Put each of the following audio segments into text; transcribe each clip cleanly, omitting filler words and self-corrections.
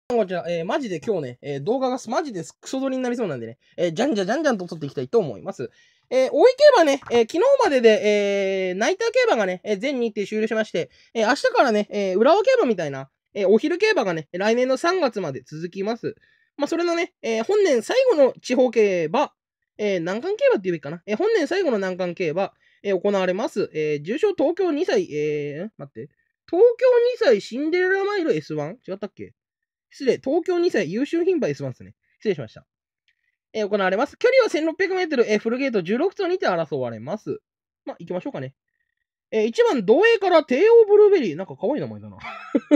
こちら、マジで今日ね、動画がマジでクソ撮りになりそうなんでね、じゃんじゃんと撮っていきたいと思います。大井競馬ね、昨日までで、ナイター競馬がね、全日程終了しまして、明日からね、浦和競馬みたいな、お昼競馬がね、来年の3月まで続きます。まあ、それのね、本年最後の地方競馬、難関競馬って言うべきかな。本年最後の難関競馬、行われます。重賞東京2歳、待って。東京2歳シンデレラマイル S1? 違ったっけ？失礼、東京2歳優秀牝馬 S1 ですね。失礼しました。行われます。距離は1600メートル、フルゲート16頭にて争われます。まあ、行きましょうかね。1番、同栄から帝王ブルーベリー。なんか可愛い名前だな。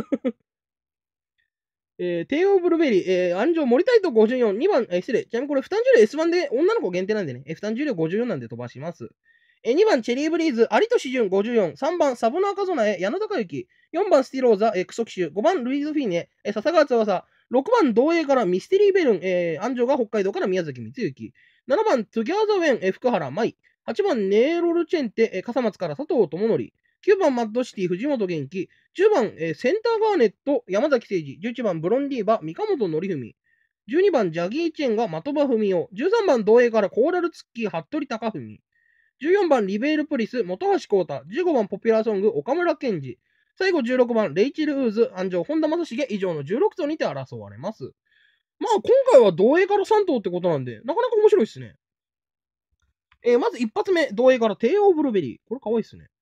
帝王ブルーベリー、安城森タイト54、2番、失礼。ちなみにこれ、負担重量 S1 で女の子限定なんでね、負担重量54なんで飛ばします。2番、チェリーブリーズ、有戸志潤54、3番、サボナーカゾナエ、矢野孝之、4番、スティローザ、クソ騎手、5番、ルイーズフィーネ、笹川翼、6番、同栄からミステリーベルン、安城が北海道から宮崎光之、7番、トゥギャーザウェン、福原舞、8番、ネーロルチェンテ、笠松から佐藤智則、9番、マッドシティ、藤本元気、10番、センターガーネット、山崎誠二、11番、ブロンディーバ、三鴨本則文、12番、ジャギーチェンが的場文雄、13番、同栄からコーラルツッキー、服部貴文、14番、リベールプリス、本橋光太、15番、ポピュラーソング、岡村健二、最後16番、レイチェル・ウーズ、安城、本田正成以上の16頭にて争われます。まあ、今回は同栄から3頭ってことなんで、なかなか面白いっすね。まず一発目、同栄から帝王ブルーベリー。これ可愛いっすね。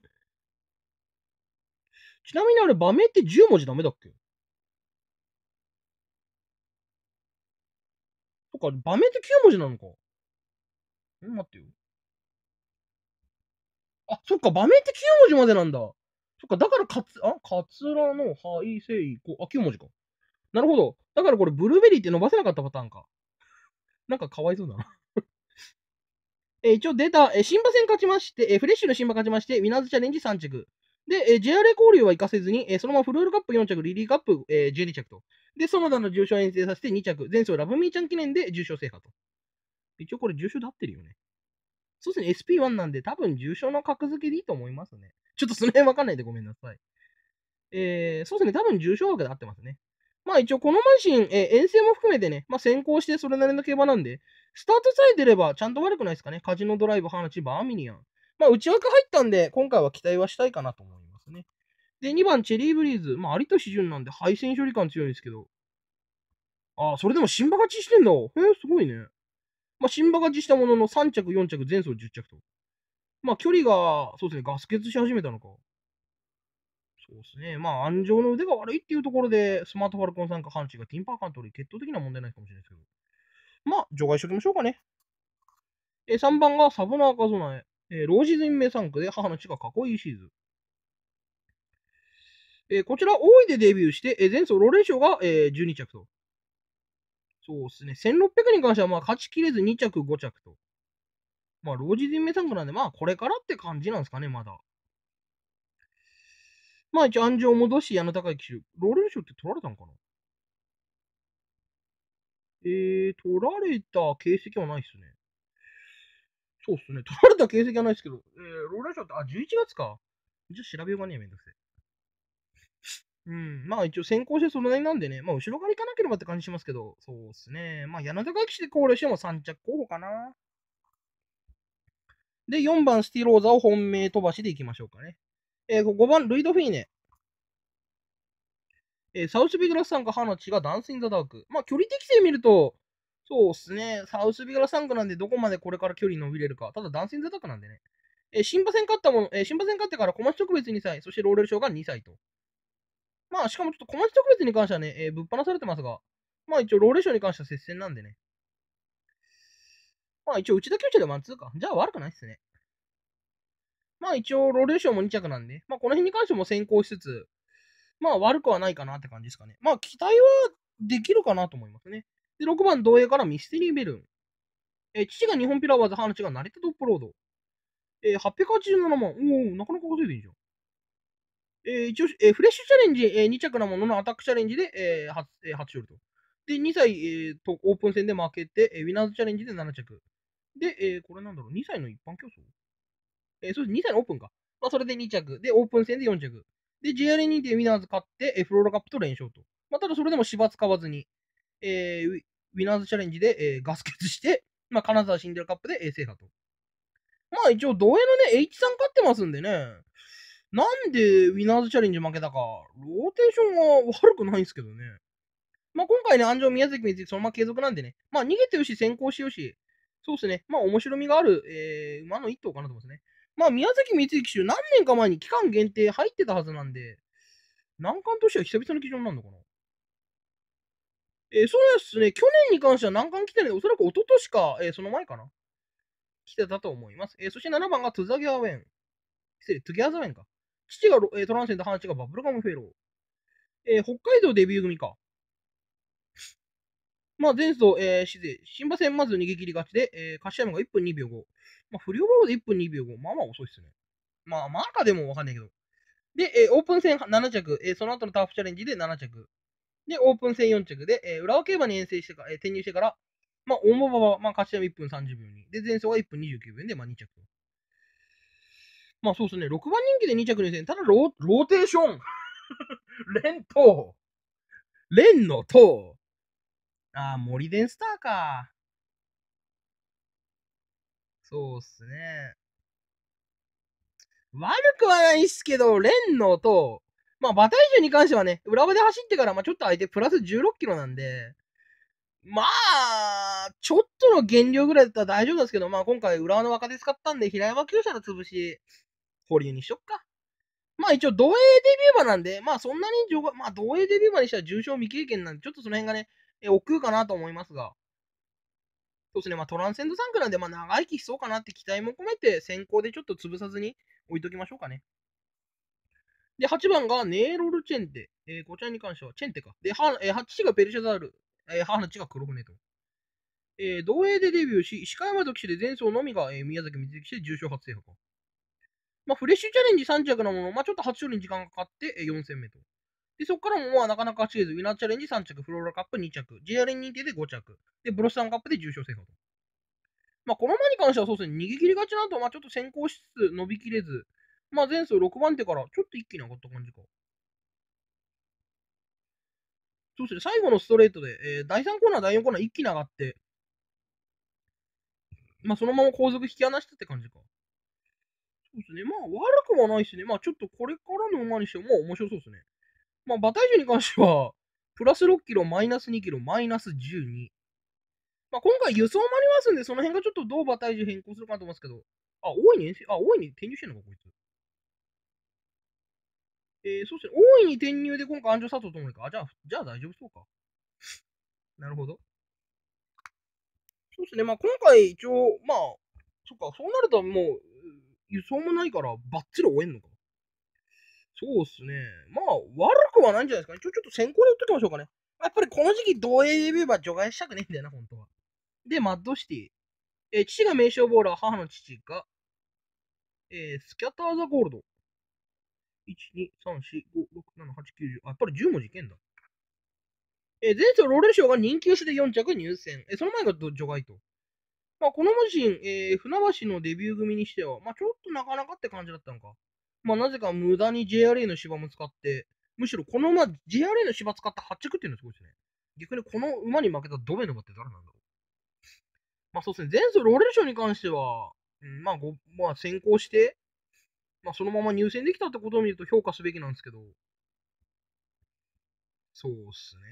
ちなみにあれ、場名って10文字ダメだっけ？そっか、場名って9文字なのか。待ってよ。あ、そっか、場名って9文字までなんだ。そっか、だからかつらの、はい、せいこ、9文字か。なるほど。だからこれ、ブルーベリーって伸ばせなかったパターンか。なんかかわいそうだな。一応出た、新馬戦勝ちまして、フレッシュの新馬勝ちまして、ウィナーズチャレンジ3着。で、JRA 交流は行かせずに、そのままフルールカップ4着、リリーカップ、12着と。で、園田の重賞遠征させて2着、前走ラブミーちゃん記念で重賞制覇と。一応これ重賞で合ってるよね。そうですね、SP1 なんで多分重賞の格付けでいいと思いますね。ちょっとその辺わかんないでごめんなさい。そうですね、多分重賞枠で合ってますね。まあ一応このマシン、遠征も含めてね、まあ先行してそれなりの競馬なんで、スタートさえ出ればちゃんと悪くないですかね。カジノドライブ、ハーナチ、バーミニアン。まあ内枠入ったんで、今回は期待はしたいかなと思いますね。で、2番チェリーブリーズ。まあ有戸志潤なんで敗戦処理感強いんですけど。ああ、それでも新馬勝ちしてんだ。すごいね。まあ新馬勝ちしたものの3着、4着、前走10着と。まあ距離が、そうですね、ガス欠し始めたのか。そうですね。まあ、安城の腕が悪いっていうところで、スマートファルコン参加半地がティンパーカントリー、決闘的な問題ないかもしれないですけど。まあ、除外しときましょうかね。3番がサボナーカゾナエ。ロージズインメ3区で母の血がかっこいいシーズン。こちら、大井でデビューして、前走ローレーションが、12着と。そうですね。1600に関しては、まあ、勝ちきれず2着、5着と。まあ、ロージズインメ3区なんで、まあ、これからって感じなんですかね、まだ。まあ、一応、安城戻し、矢野高之騎手。ローレーションって取られたのかな？取られた形跡はないっすね。そうっすね。取られた形跡はないですけど、ローラーショーって、11月か。じゃあ調べようがねえ、めんどくせえ。うん。まあ一応先行してそれなりなんでね、まあ後ろから行かなければって感じしますけど、そうっすね。まあ柳田騎士で考慮しても3着候補かな。で、4番スティローザを本命飛ばしでいきましょうかね。5番ルイドフィーネ。サウスビグラス参加、ハナチがダンスインザダーク。まあ距離適正見ると、そうっすね。サウスビグラス参加なんでどこまでこれから距離伸びれるか。ただダンスインザダークなんでね。新馬戦勝ったもの、新馬戦勝ってから小町特別2歳、そしてローレル賞が2歳と。まあ、しかもちょっと小町特別に関してはね、ぶっ放されてますが、まあ一応ローレーションに関しては接戦なんでね。まあ一応内田厩舎でワンツーか。じゃあ悪くないっすね。まあ一応ローレーションも2着なんで、まあこの辺に関しても先行しつつ、まあ悪くはないかなって感じですかね。まあ期待はできるかなと思いますね。で、6番同営からミステリーベルン。父が日本ピラワーズ、話が成田トップロード。887万。おお、なかなか稼いでいいじゃん。一応、フレッシュチャレンジ、2着なもののアタックチャレンジで、初勝利と。で、2歳、とオープン戦で負けて、ウィナーズチャレンジで7着。で、これなんだろう、2歳の一般競争そうです、2歳のオープンか。まあ、それで2着。で、オープン戦で4着。で、JR 認定ウィナーズ勝って、フローラカップと連勝と。 まあ、ただそれでも芝使わずに、ウィナーズチャレンジで、ガス欠して、まあ、金沢シンデレラカップで、制覇と。まあ一応、同営のね、H さん勝ってますんでね、なんでウィナーズチャレンジ負けたか、ローテーションは悪くないんですけどね。まあ今回ね、安城宮崎についてそのまま継続なんでね、まあ逃げてよし、先行しよし、そうですね、まあ面白みがある、馬の一頭かなと思いますね。まあ宮崎光之騎手、何年か前に期間限定入ってたはずなんで、難関としては久々の基準なのかな。そうですね、去年に関しては難関来てないので、おそらく一昨年か、その前かな。来てたと思います。そして7番がトゥザギャーウェン。失礼、トゥギャーザウェンか。父が、トランセント、母がバブルガムフェロー。北海道デビュー組か。まあ、前走、失礼、新馬戦まず逃げ切り勝ちで、柏山が1分2秒5。まあ、不良馬場で1分2秒5。まあまあ遅いっすね。まあ、まあかでもわかんないけど。で、オープン戦7着、その後のターフチャレンジで7着。で、オープン戦4着で、浦和競馬に遠征してから、転入してから、まあ、大馬場は、まあ、柏山1分30秒に。で、前走は1分29秒で、まあ、2着と。まあ、そうですね。6番人気で2着入選。ただローテーション連投連の投森デンスターか。そうっすね。悪くはないっすけど、レンノと、まあ、馬体重に関してはね、浦和で走ってから、まあ、ちょっと相手プラス16キロなんで、まあ、ちょっとの減量ぐらいだったら大丈夫ですけど、まあ、今回浦和の若手使ったんで、平山厩舎の潰し、保留にしよっか。まあ、一応、同営デビュー馬なんで、まあ、そんなにまあ、同営デビュー馬にしては重賞未経験なんで、ちょっとその辺がね、億劫かなと思いますが、そうですね、まあ、トランセンド3区なんで、まあ、長生きしそうかなって期待も込めて、先行でちょっと潰さずに置いときましょうかね。で、8番がネーロルチェンテ。こちらに関しては、チェンテか。で、父がペルシャザール。母の父が黒船と。同営でデビューし、石川山と騎手で前走のみが、宮崎水騎手で重賞初制覇か。まあ、フレッシュチャレンジ3着のもの、まあ、ちょっと初勝利に時間がかかって、4戦目と。で、そこからも、まあ、なかなか走れず、ウィナーチャレンジ3着、フローラカップ2着、JR 認定で5着、で、ブロッサンカップで重賞制覇と。まあ、この馬に関してはそうですね、逃げ切りがちなと、まあ、ちょっと先行しつつ伸びきれず、まあ、前走6番手からちょっと一気に上がった感じか。そうですね、最後のストレートで、第3コーナー、第4コーナー一気に上がって、まあ、そのまま後続引き離したって感じか。そうですね、まあ、悪くはないですね。まあ、ちょっとこれからの馬にしても面白そうですね。まあ、馬体重に関しては、プラス6キロ、マイナス2キロ、マイナス12。まあ、今回輸送もありますんで、その辺がちょっとどう馬体重変更するかと思いますけど、大いに転入してんのか、こいつ。そうですね、大いに転入で今回安城佐藤ともにか。じゃあ大丈夫そうか。なるほど。そうですね、まあ今回一応、まあ、そっか、そうなるともう、輸送もないから、バッチリ終えんのか。そうっすね。まあ、悪くはないんじゃないですかね。ちょっと先行で打っときましょうかね。やっぱりこの時期、同営デビュー馬除外したくねえんだよな、本当は。で、マッドシティ。父が名称ボーラー、母の父が、スキャターザゴールド。1、2、3、4、5、6、7、8、9、10。あ、やっぱり10文字いけんだ。前走ローレル賞が人気薄で4着入選。その前が除外と。まあ、このマシン、船橋のデビュー組にしては、まあ、ちょっとなかなかって感じだったのか。まあ、なぜか無駄に JRA の芝も使って、むしろこの馬、JRA の芝使った8着っていうのがすごいですね。逆にこの馬に負けたドベの馬って誰なんだろう。まあ、そうですね。前走ローレル賞に関しては、まあ、先行して、まあ、そのまま入選できたってことを見ると評価すべきなんですけど、そうっすね。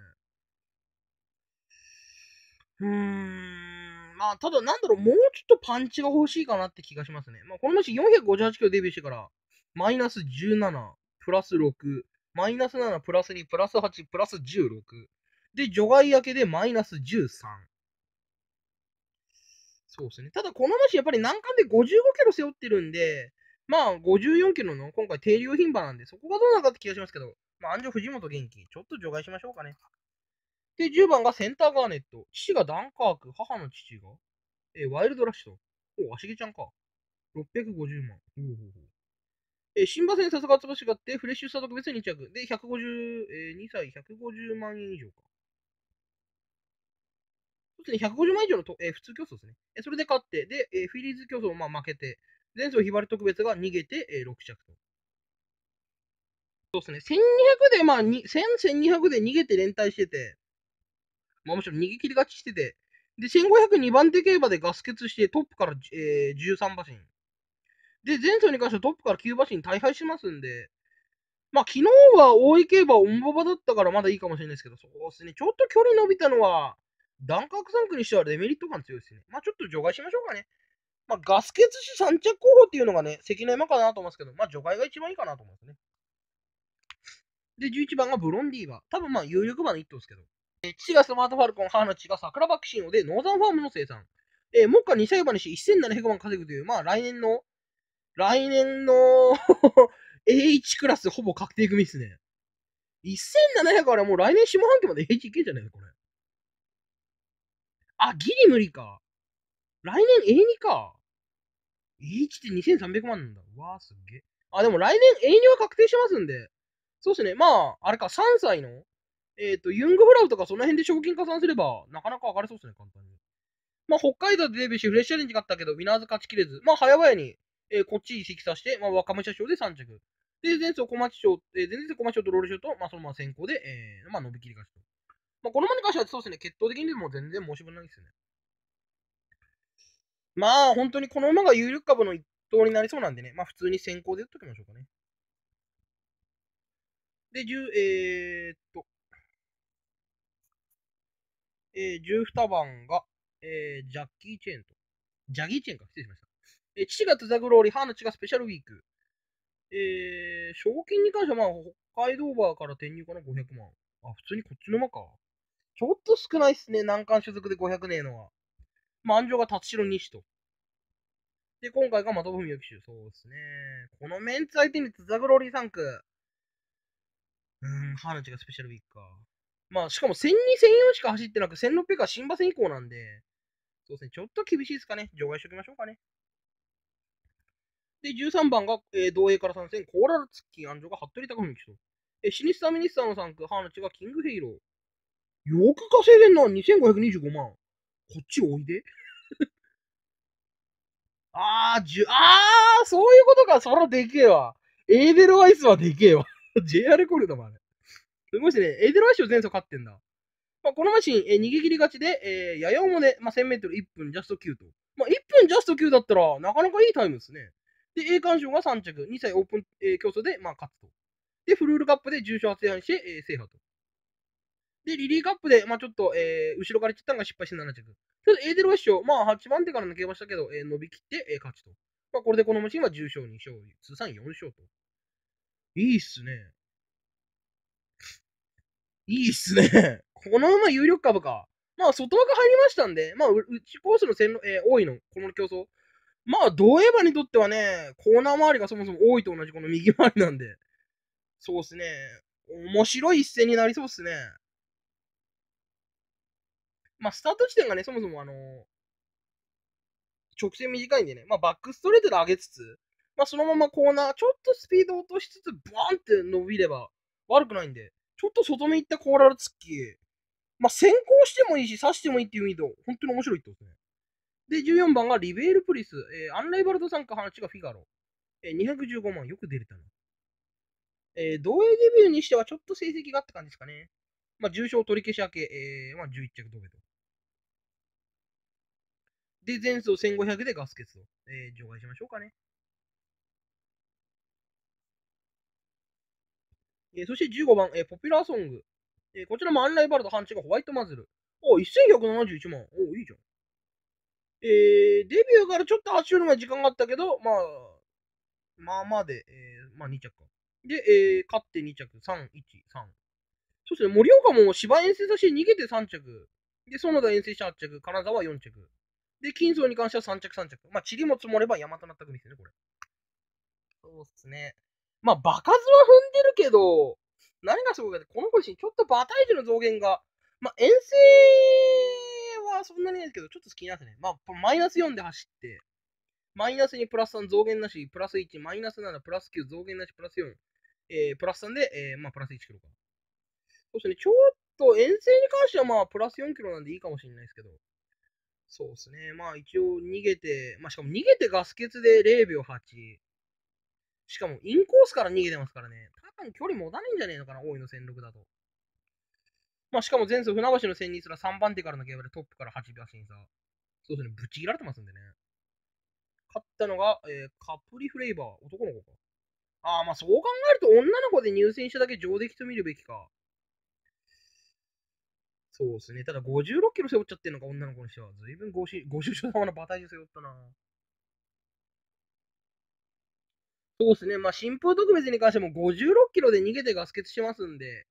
まあ、ただなんだろう、もうちょっとパンチが欲しいかなって気がしますね。まあ、この虫458キロデビューしてから、マイナス17、プラス6、マイナス7、プラス2、プラス8、プラス16。で、除外明けでマイナス13。そうですね。ただ、この虫やっぱり難関で55キロ背負ってるんで、まあ、54キロの今回低量牝馬なんで、そこがどうなるかって気がしますけど、まあ、安城藤本元気、ちょっと除外しましょうかね。で、10番がセンターガーネット。父がダンカーク、母の父がワイルドラッシュと。お、足毛ちゃんか。650万。ほうほうほう。新馬戦さすが潰しがあって、フレッシュスター特別2着。で、150、2歳150万円以上か。そうですね、150万以上の普通競争ですね。それで勝って、で、フィリーズ競争をまあ負けて、前走ひばり特別が逃げて、6着と。 そうですね。1200で、まあ、1200で逃げて連帯してて、まあもちろん逃げ切り勝ちしてて、で、1502番手競馬でガス欠してトップから、13馬身。で、前走に関してはトップから9馬身大敗しますんで、まあ昨日は大井競馬オン馬場だったからまだいいかもしれないですけど、そうですね。ちょっと距離伸びたのは、ダンカーク3区にしてはデメリット感強いですね。まあちょっと除外しましょうかね。まあガス欠し3着候補っていうのがね、関の山かなと思いますけど、まあ除外が一番いいかなと思いますね。で、11番がブロンディーバ。多分まあ有力馬の一頭ですけど。父がスマートファルコン、母の父が桜バクシンオでノーザンファームの生産。目下2歳馬にし1700万稼ぐという、まあ来年のA1 クラスほぼ確定組ですね。1700からもう来年下半期まで A1 いけんじゃないのこれ。あ、ギリ無理か。来年 A2 か。A1 って2300万なんだ。わーすっげえ。あ、でも来年 A2 は確定してますんで。そうですね。まあ、あれか、3歳の、ユングフラウとかその辺で賞金加算すれば、なかなか上がれそうですね、簡単に。まあ、北海道でデビューし、フレッシュチャレンジがあったけど、ウィナーズ勝ちきれず、まあ、早々に、こっち移籍させて、まあ、若武者賞で3着。で、前走小町賞、前々小町賞とロール賞と、まあ、そのまま先行で、まあ、伸びきり勝ちと。まあ、この馬に関してはそうですね、決闘的にも全然申し分ないですね。まあ、本当にこの馬が有力株の一頭になりそうなんでね、まあ、普通に先行で打っときましょうかね。で、12番が、ジャッキーチェーンと。ジャギーチェーンか、失礼しました。父がトゥザグローリー、母の血がスペシャルウィーク。賞金に関しては、まあ、北海道バーから転入かな、500万。あ、普通にこっちの馬か。ちょっと少ないっすね、難関所属で500ねえのは。まあ、安城が達代西と。で、今回が的文明騎手。そうですね。このメンツ相手にトゥザグローリー3区。母の血がスペシャルウィークか。まあ、しかも1002、1004しか走ってなく、1600は新馬戦以降なんで、そうですね、ちょっと厳しいですかね。除外しておきましょうかね。で、13番が、同営から参戦、コーラルツッキー、安城が服部隆文騎手。シニスターミニスターの3区、ハーナチがキングヘイロー。よく稼いでんな、2525万。こっちおいで。そういうことか、そらでけえわ。エーデルワイスはでけえわ。JR コルだもん、あれ。すごいですね。エーデルワイスを前走勝ってんだ。まあ、このマシン、逃げ切り勝ちで、やや重で、まあ、1000メートル1分ジャスト9と。まあ、1分ジャスト9だったら、なかなかいいタイムですね。で、栄冠賞が3着、2歳オープン、競争で、まあ、勝つと。で、フルールカップで重賞発案して、制覇と。で、リリーカップで、まあ、ちょっと、後ろから切ったのが失敗して7着。ちょっとエーデルワッシュ、まあ、8番手から抜けましたけど、伸びきって、勝ちと。まあ、これでこのマシンは重賞2勝、通算4勝と。いいっすね。いいっすね。この馬有力株か。まあ、外枠入りましたんで、まあ、内コースの線路、多いの、この競争。まあ、ドエバにとってはね、コーナー周りがそもそも多いと同じこの右回りなんで、そうっすね。面白い一戦になりそうっすね。まあ、スタート地点がね、そもそも直線短いんでね、まあ、バックストレートで上げつつ、まあ、そのままコーナー、ちょっとスピード落としつつ、ボーンって伸びれば悪くないんで、ちょっと外目行ったコーラル突き、まあ、先行してもいいし、刺してもいいっていう意味と、本当に面白いってことですね。で、14番がリベールプリス、アンライバルド参加話がフィガロ。215万、よく出れたな。同営デビューにしてはちょっと成績があった感じですかね。まあ、重賞取り消し明け、まあ、11着同ベと。で、前走1500でガス欠と。除外しましょうかね。そして15番、ポピュラーソング。こちらもアンライバルドハンチがホワイトマズル。1171万。いいじゃん。デビューからちょっと走るのが時間があったけど、まあで、まあ2着か。で、勝って2着、3、1、3。そして盛岡も芝遠征させて逃げて3着。で、園田遠征して8着、金沢4着。で、金層に関しては3着、3着。まあ、塵も積もれば山となった組ですね、これ。そうっすね。まあ、場数は踏んでるけど、何がすごいかって、この子自身、ちょっと馬体重の増減が、まあ、遠征はそんなにないですけど、ちょっと気になってね。まあ、マイナス4で走って、マイナス2プラス3増減なし、プラス1、マイナス7、プラス9増減なし、プラス4、プラス3で、まあ、プラス1キロか。そうですね、ちょっと遠征に関してはまあ、プラス4キロなんでいいかもしれないですけど、そうですね、まあ一応逃げて、まあしかも逃げてガス欠で0秒8。 しかも、インコースから逃げてますからね。多分距離持たないんじゃねえのかな、大井の戦力だと。まあ、しかも前走船橋の戦にすら3番手からの競馬でトップから8馬身差。そうですね、ぶっちぎられてますんでね。勝ったのが、カプリフレーバー、男の子か。ああ、まあそう考えると女の子で入選しただけ上出来と見るべきか。そうですね。ただ56キロ背負っちゃってるのか、女の子にしては。ずいぶんご主所様の馬体重背負ったな。そうですね。まあ、新風特別に関しても56キロで逃げてガス欠してますんで、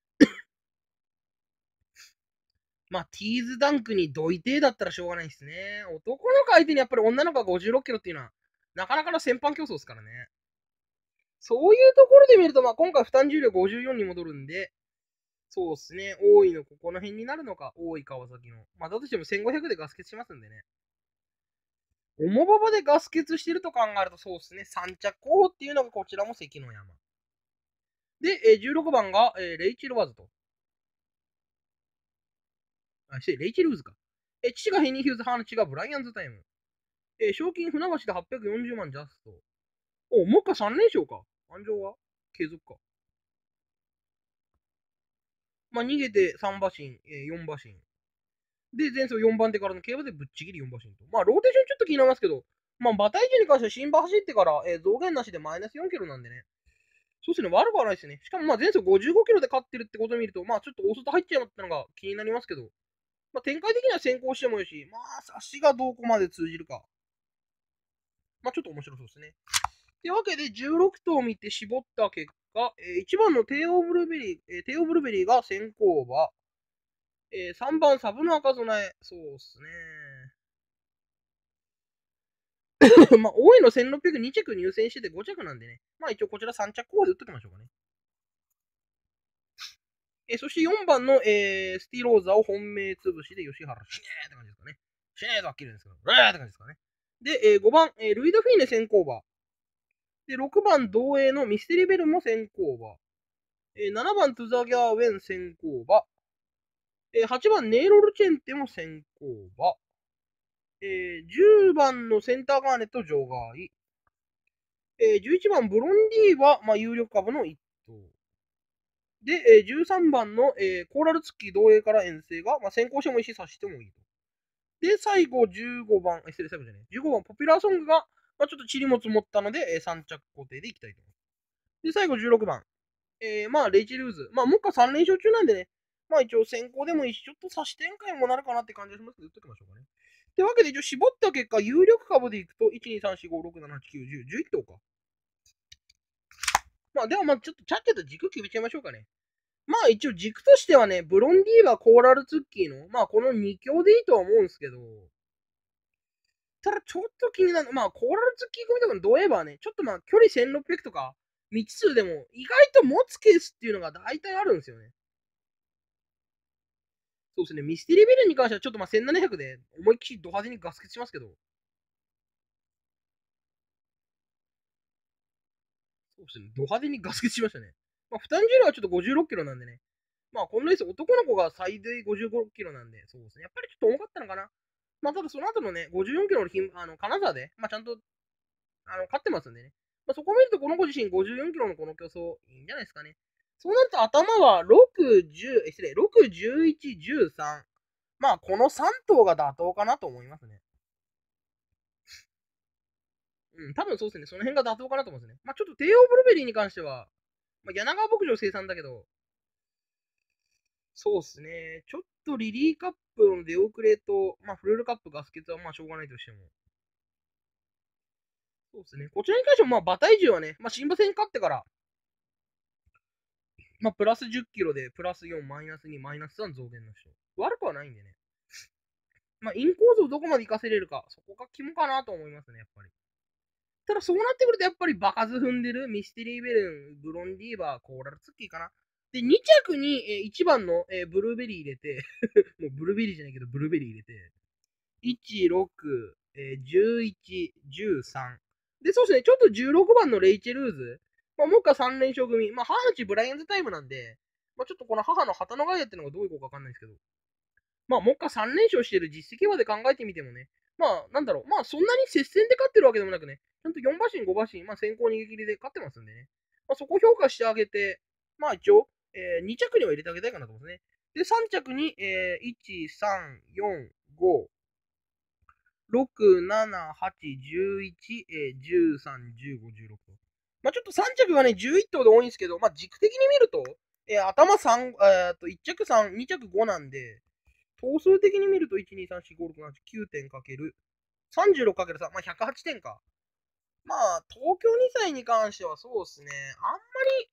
まあ、ティーズダンクにどいてだったらしょうがないですね。男の子相手にやっぱり女の子が56キロっていうのは、なかなかの戦犯競争ですからね。そういうところで見ると、まあ、今回負担重量54に戻るんで、そうですね。大井のここの辺になるのか、大井川崎の。まあ、だとしても1500でガス欠しますんでね。重馬場でガス欠してると考えると、そうですね。3着候補っていうのがこちらも関の山。で、16番が、レイチェルワーズと。レイチェルウズか。父がヘニー・ヒューズ、母がブライアンズタイム。賞金船橋で840万ジャスト。お、もう一回3連勝か。安城は継続か。まあ、逃げて3馬身、4馬身。で、前走4番手からの競馬でぶっちぎり4馬身と。まあ、ローテーションちょっと気になりますけど、まあ、馬体重に関しては新馬走ってから、増減なしでマイナス4キロなんでね。そうですね、悪くはないですね。しかもまあ前走55キロで勝ってるってことを見ると、まあちょっと大外入っちゃうったのが気になりますけど、まあ展開的には先行してもいいし、まあ足がどこまで通じるか。まあちょっと面白そうですね。というわけで16頭を見て絞った結果、1番のテイオブルベリー、テイオブルベリーが先行馬、3番サブの赤備え、そうですね。まあ、大井の1602着入選してて5着なんでね。まあ一応こちら3着候補で打っときましょうかね。そして4番の、スティローザを本命潰しで吉原、シネーって感じですかね。シネーとはっきり言うんですけど、ブーって感じですかね。で、5番、ルイド・フィーネ先行馬。で、6番、同営のミステリーベルも先行馬。7番、トゥザギャーウェン先行馬。8番、ネイロルチェンテも先行馬。10番のセンターガーネット場外。11番、ブロンディーは、まあ、有力株の1頭。で、13番の、コーラルツッキー同営から遠征が、まあ、先行してもいいし、差してもいいと。で、最後15番、失礼、最後じゃねえ。15番、ポピュラーソングが、まあ、ちょっと塵も積もったので、3着固定でいきたいと思います。で、最後16番。まあ、レイチェルーズ。まあ、もう一回3連勝中なんでね、まあ一応先行でもいいし、ちょっと差し展開もなるかなって感じがしますけど、打っときましょうかね。というわけで、一応絞った結果、有力株でいくと、1、2、3、4、5、6、7、8、9、10、11頭か。まあ、ではまあ、ちょっとちゃっちゃと軸決めちゃいましょうかね。まあ一応軸としてはね、ブロンディーバー、コーラルツッキーの、まあこの2強でいいとは思うんですけど、ただちょっと気になる、まあコーラルツッキー組とかのドエバーね、ちょっとまあ距離1600とか、未知数でも意外と持つケースっていうのが大体あるんですよね。そうですね、ミステリービルに関してはちょっとまあ1700で思いっきりド派手にガス欠しますけど、そうですね、ド派手にガス欠しましたね。まあ負担重量はちょっと56キロなんでね、まあこのレース男の子が最大55キロなんで、そうですね、やっぱりちょっと重かったのかな。まあただその後のね、54キロの金沢で、まあちゃんと勝ってますんでね。まあ、そこを見ると、この子自身54キロのこの競争、いいんじゃないですかね。そうなると頭は6、10、失礼、6、11、13。まあ、この3頭が妥当かなと思いますね。うん、多分そうですね。その辺が妥当かなと思いますね。まあ、ちょっと帝王ブルベリーに関しては、まあ、柳川牧場生産だけど、そうですね。ちょっとリリーカップの出遅れと、まあ、フルールカップガス欠はまあしょうがないとしても。そうですね。こちらに関しても、まあ、馬体重はね、まあ、新馬戦勝ってから、まあ、プラス10キロで、プラス4、マイナス2、マイナス3増減の人。悪くはないんでね。まあ、インコースをどこまで活かせれるか、そこが肝かなと思いますね、やっぱり。ただ、そうなってくると、やっぱり場数踏んでるミステリーベルン、ブロンディーバー、コーラルツッキーかな。で、2着に、1番の、ブルーベリー入れてもうブルーベリーじゃないけど、ブルーベリー入れて、1、6、11、13。で、そうですね、ちょっと16番のレイチェルーズ。まあ、もう一回3連勝組。まあ、母のちブライアンズタイムなんで、まあ、ちょっとこの母の旗のガイアっていうのがどういう効果かわかんないですけど、まあ、もう一回3連勝してる実績まで考えてみてもね、 まあ、なんだろう。まあ、そんなに接戦で勝ってるわけでもなくね、ちゃんと4馬身、5馬身、まあ、先行逃げ切りで勝ってますんでね。まあ、そこ評価してあげて、まあ、一応、2着には入れてあげたいかなと思いますね。で、3着に、1、3、4、5、6、7、8、11、13、15、16と。まあ、ちょっと3着がね、11頭で多いんですけど、まあ、軸的に見ると、頭3、1着3、2着5なんで、頭数的に見ると、1、2、3、4、5、6、7、9点かける、36×3、まあ、108点か。まあ、東京2歳に関してはそうですね、あんまり、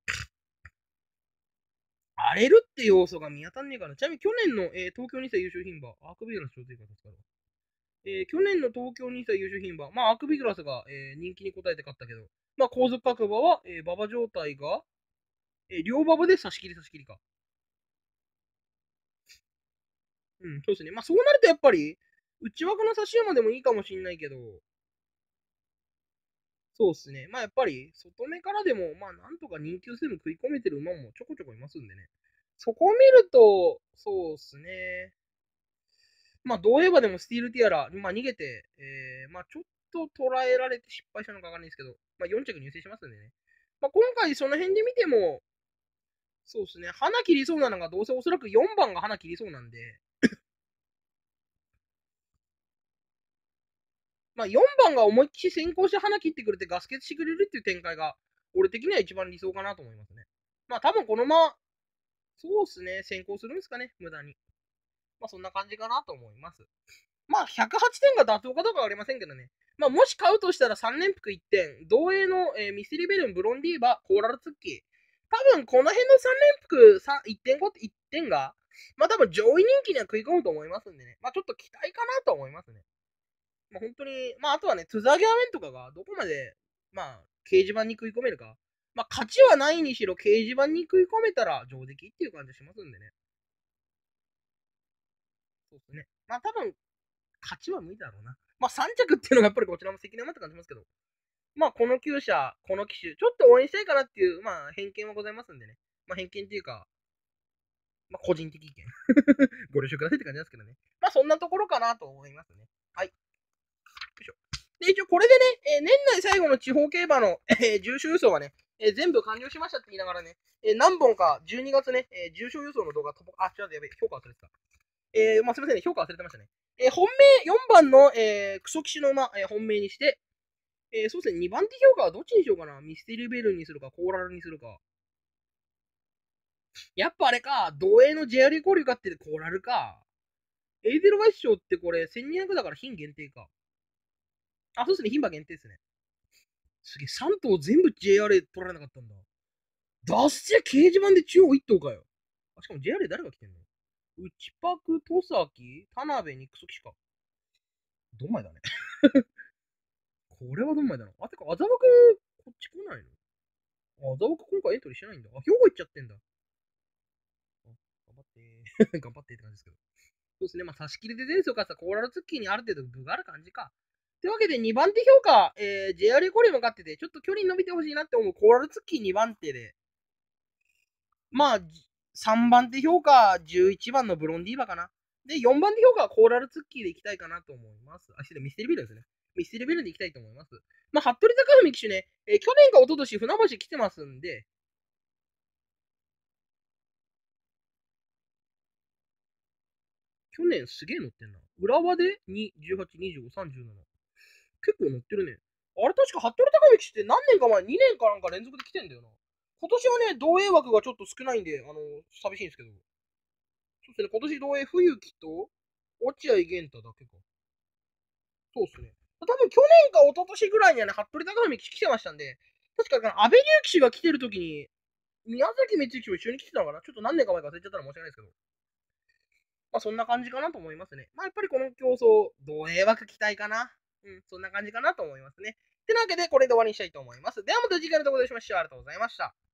荒れるって要素が見当たんねえから。ちなみに去年の、東京2歳優勝牝馬、アークビグラス調整官ですから。去年の東京2歳優勝牝馬、まあ、アークビグラスが、人気に応えて勝ったけど、まあ、後続各馬は、馬場状態が、両馬場で差し切りか。うん、そうですね。まあ、そうなるとやっぱり、内枠の差し馬でもいいかもしんないけど、そうっすね。まあやっぱり、外目からでも、まあなんとか人気薄でも食い込めてる馬もちょこちょこいますんでね。そこを見ると、そうっすね。まあ同映馬でもスティールティアラ、まあ逃げて、まあちょっと捉えられて失敗したのかわかんないですけど、まあ4着入選しますんでね。まあ今回その辺で見ても、そうっすね。花切りそうなのがどうせおそらく4番が花切りそうなんで、まあ4番が思いっきり先行して花切ってくれてガス欠してくれるっていう展開が、俺的には一番理想かなと思いますね。まあ多分このまま、そうっすね、先行するんですかね、無駄に。まあそんな感じかなと思います。まあ108点が妥当かどうかはありませんけどね。まあもし買うとしたら3連服1点、同映の、ミステリベルン、ブロンディーバ、コーラルツッキー。多分この辺の3連服1.5って1点が、まあ多分上位人気には食い込むと思いますんでね。まあちょっと期待かなと思いますね。まあ本当に、まああとはね、トゥザギャーメンとかがどこまで、まあ掲示板に食い込めるか。まあ勝ちはないにしろ掲示板に食い込めたら上出来っていう感じしますんでね。そうですね。まあ多分勝ちは無理だろうな。まあ3着っていうのがやっぱりこちらも責任あって感じますけど。まあこの厩舎、この機種、ちょっと応援したいかなっていう、まあ偏見はございますんでね。まあ偏見っていうか、まあ個人的意見。ご了承くださいって感じなんですけどね。まあそんなところかなと思いますね。はい。よいしょ。で、一応これでね、年内最後の地方競馬の、重賞予想はね、全部完了しましたって言いながらね、何本か12月ね、重賞予想の動画、違う、やべえ、評価忘れてた。まあ、すみませんね、評価忘れてましたね。本命4番の、クソ騎士の馬、本命にして、そうですね、2番手評価はどっちにしようかな。ミステリーベルにするか、コーラルにするか。やっぱあれか、同営の JR 交流かってコーラルか。エイゼロワイス賞ってこれ1200だから品限定か。あ、そうですね、品馬限定ですね。すげえ、3頭全部 JR 取られなかったんだ。ダッセ掲示板で中央1頭かよ。しかも JR 誰が来てんの？内パク、トサキ、田辺にクソ騎士か。どんまいだね。これはどんまいだな。あ、てか、あざわくこっち来ないの？あざわく今回エントリーしてないんだ。あ、兵庫行っちゃってんだ。あ、頑張って。頑張ってって感じですけど。そうですね。まあ、差し切りで前走かさ、コーラルツッキーにある程度分がある感じか。というわけで、2番手評価、JR コレも勝ってて、ちょっと距離伸びてほしいなって思うコーラルツッキー2番手で、まあ、3番手評価、11番のブロンディーバかな。で、4番手評価はコーラルツッキーでいきたいかなと思います。あ、失礼、ミステリービルですね。ミステリービルでいきたいと思います。まあ、服部高文騎手ね、去年か一昨年船橋来てますんで、去年すげえ乗ってんな。浦和で2、18、25、37。結構乗ってるね。あれ確か服部高文騎手って何年か前、2年かなんか連続で来てんだよな。今年はね、同営枠がちょっと少ないんで、寂しいんですけど。そうですね、今年同営冬木と落合源太だけか。そうっすね。多分去年か一昨年ぐらいにはね、服部高文騎手来てましたんで、確か安倍隆騎手が来てる時に、宮崎光騎手も一緒に来てたのかな。ちょっと何年か前か忘れちゃったら申し訳ないですけど。まあそんな感じかなと思いますね。まあやっぱりこの競争、同営枠期待かな。うん、そんな感じかなと思いますね。ってなわけで、これで終わりにしたいと思います。ではまた次回のところでお会いしましょう。ありがとうございました。